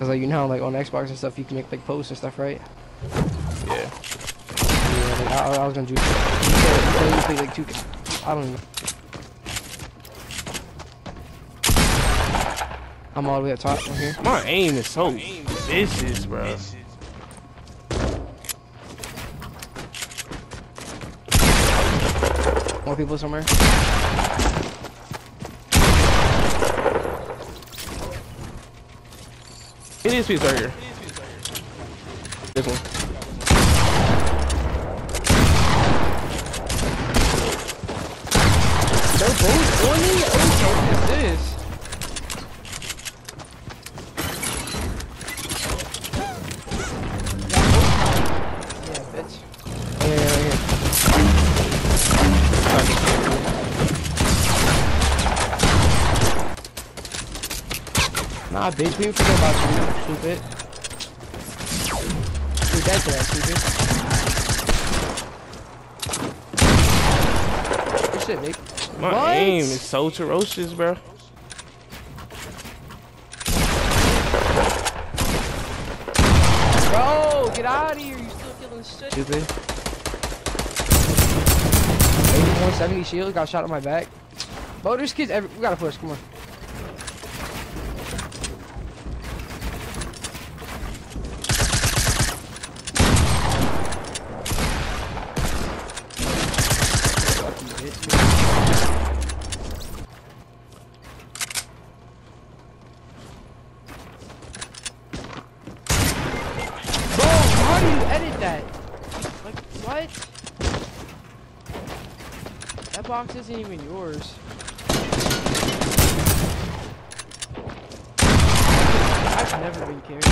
Cause like you know how like on Xbox and stuff you can make like posts and stuff, right? Yeah. Yeah, like I was gonna do. You play like 2K. I don't know. I'm all the way up top from here. My aim is so vicious, bro. More people somewhere. It is piece right here. This one. They're both on me? Oh, what is this? Yeah, bitch. Oh, yeah, nah, bitch, we didn't forget about you, stupid. You're dead to that, stupid. Good shit, babe. My aim is so ferocious, bro. Bro, get out of here. You still killing shit. Stupid. 8170 shield, got shot on my back. Bro, there's kids we gotta push, come on. How do you edit that? Like, what? That box isn't even yours. I've never been carried.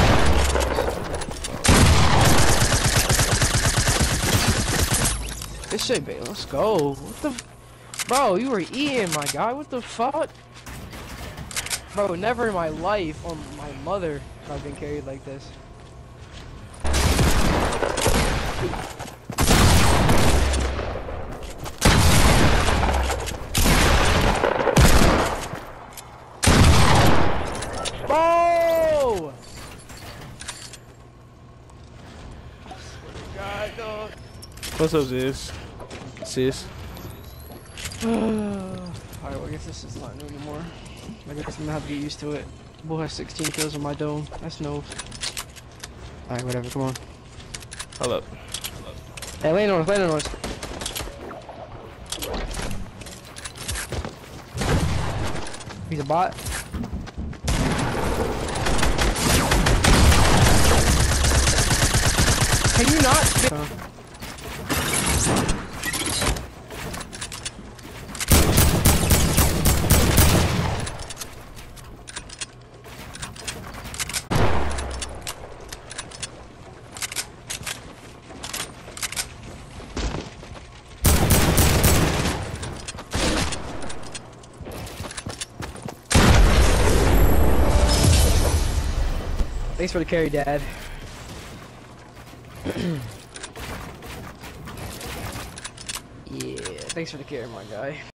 This shit, babe, let's go. What the? Bro, you were eating, my guy. What the fuck? Bro, never in my life, on my mother, have I been carried like this. Oh! God, dog. What's up, sis? Sis. Alright, well, I guess this is not new anymore. I guess I'm gonna have to get used to it. Bull has 16 kills on my dome. That's no. Alright, whatever, come on. Hold up. Hey, land on us, land on us. He's a bot. Can you not? Thanks for the carry, Dad. Yeah, thanks for the carry, my guy.